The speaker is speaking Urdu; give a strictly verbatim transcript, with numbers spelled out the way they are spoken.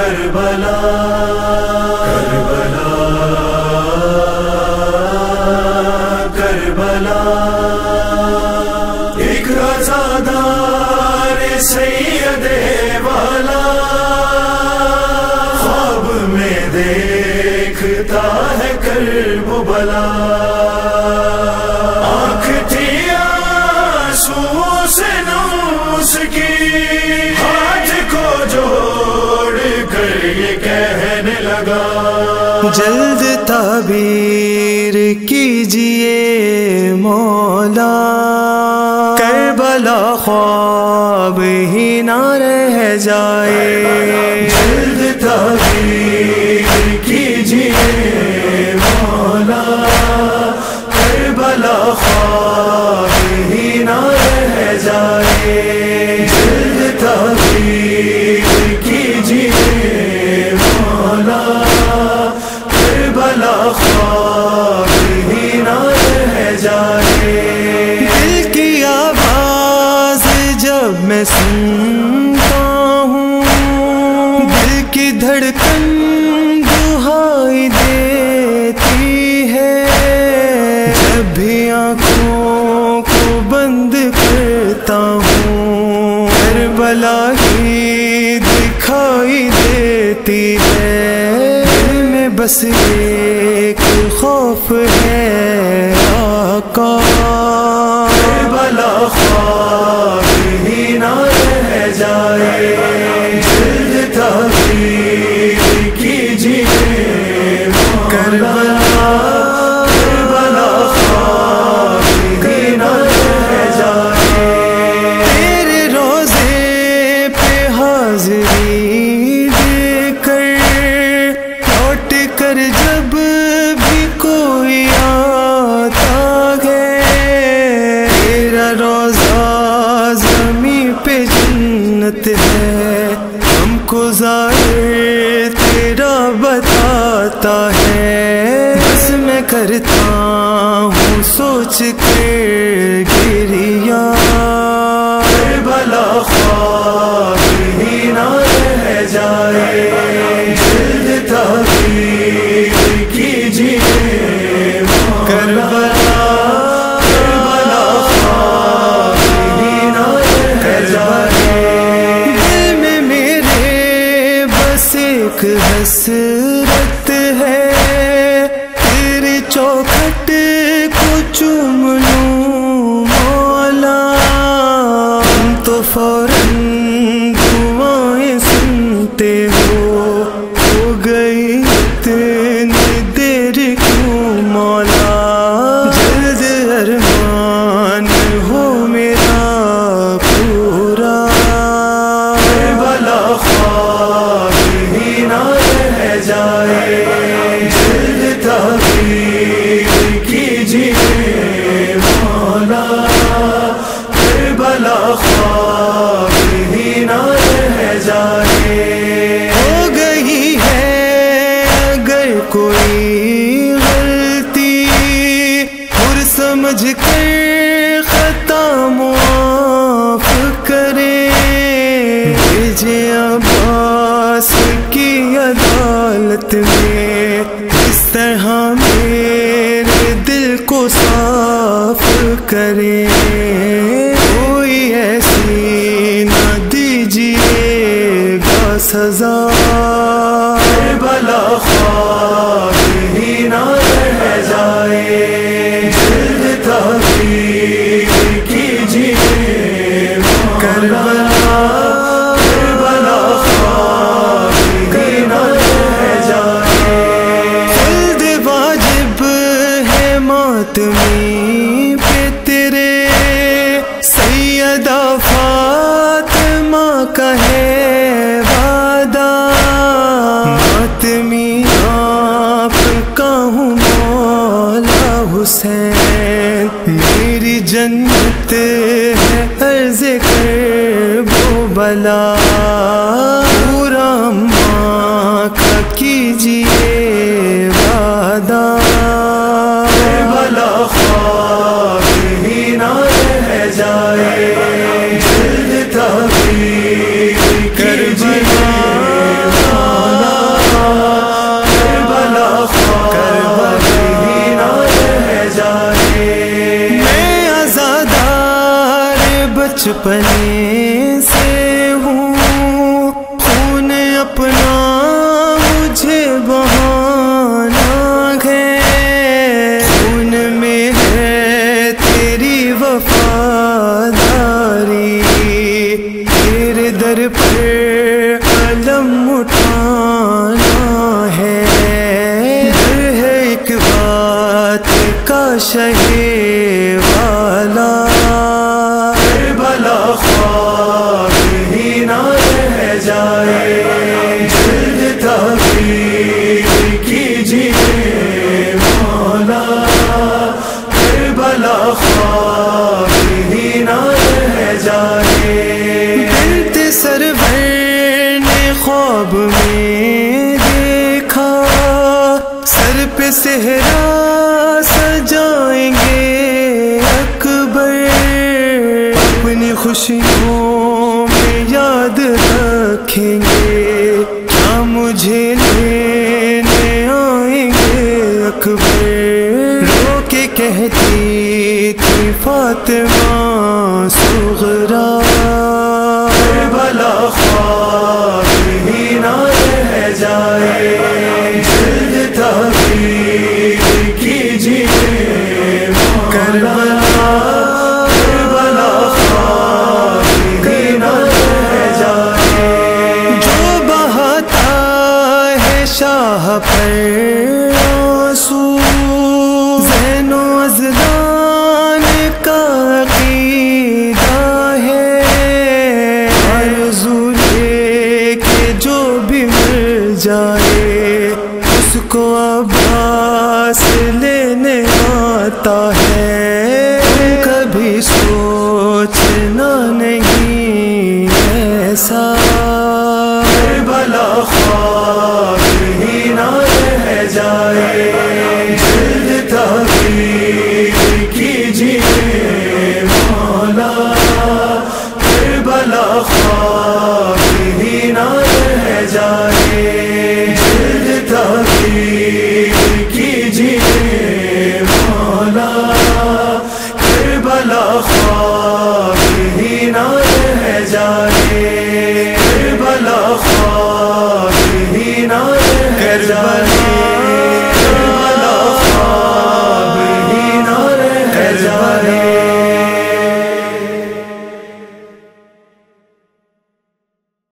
کربلا کربلا کربلا ایک عزادار سید والا خواب میں دیکھتا ہے کرب و بلا آنکھ تھی آنسو سے نوس کی ہاتھ کو جوڑ کر یہ کہنے لگا جلد تعبیر کیجئے مولا کربلا خواب ہی نہ رہ جائے جلد تعبیر کیجئے مولا کربلا خواب ہی نہ رہ جائے جلد تعبیر کیجئے مولا کربلا خواب ہی نہ رہ جائے دل کی آواز جب میں سنتا ہوں دل کی دھڑکن دہائی دیتی ہے جب بھی آنکھوں کو بند کرتا ہوں کربلا ہی دکھائی دیتی ہے دل میں بس ایک خوف ہے آقا کربلا خواب ہی نہ رہ جائے جلد تعبیر کیجئے کربلا کربلا خواب ہی نہ رہ جائے تیرے روزے پہ حاضری دے کر لوٹ کر جب بھی کوئی آتا ہے تیرا روزہ زمین پہ جنت ہے ہم کو ظاہر تیرا بتاتا ہے بس میں کرتا ہوں سوچ کر گریا کربلا خواب ہی نہ رہ جائے جلد تعبیر کیجئے کربلا کربلا خواب ہی نہ رہ جائے دل میں میرے بس ایک حسرت ہے تیری چوکھٹ کو چوم لوں مولا تم تو فوراً دعائیں سنتے ہو ہو گئی اتنی دیر کیوں مولا جلد ارمان ہو میرا پورا کربلا خواب ہی نہ رہ جائے جلد تعبیر کیجئے مولا کربلا خواب ہی نہ رہ جائے ہو گئی ہے اگر کوئی غلطی پر سمجھ کر خطا معاف کرے بھیجے عباس کی عدالت میں اس طرح میرے دل کو صاف کرے کوئی ایسی نہ دیجیے گا سزا کربلا خواب ہی نہ رہ جائے جلد تعبیر کیجئے کربلا کربلا خواب ہی نہ رہ جائے خلد واجب ہے ماتمی پہ تیرے سیدہ فاطمہ کا ہے وعدہ ماتمی آپ کا ہوں مولا حسین میری جنت ہے عرض کرب و بلا پورا اماں کا کیجئے وعدہ کربلا خواب ہی نہ رہ جائے جلد تعبیر کیجئے اپنے سے ہوں، خون اپنا مجھے بہانا ہے، خون میں ہے تیری وفاداری، تیرے در پر علم اٹھانا ہے، ڈر ہے ایک بات کا شہے والا، کربلا خواب ہی نہ رہ جائے، جلد تحقیق کیجیے مولا، کربلا خواب ہی نہ رہ جائے، بنت سرور نے خواب میں دیکھا، سر پہ صحرا سجائیں گے اکبر، اپنی خوشیوں میں یاد رکھیں گے، کیا مجھے لینے آئیں گے اکبر، رو کے کہتی تھی فاطمہ صغرا، کربلا خواب ہی نہ رہ جائے، جلد تحقیق کیجیے مولا، کربلا خواب ہی نہ رہ جائے، جو بہتا ہے شاہ پر آنسو، زین و ازدان کا عقیدہ ہے، آرزو لے کے جو بھی مر جائے، اس کو عباس لینے آتا ہے، کبھی سوچنا نہیں ایسا، کربلا خواب ہی نہ رہ جائے، جلد تحقیق کیجیے مولا، کربلا خواب ہی نہ رہ جائے۔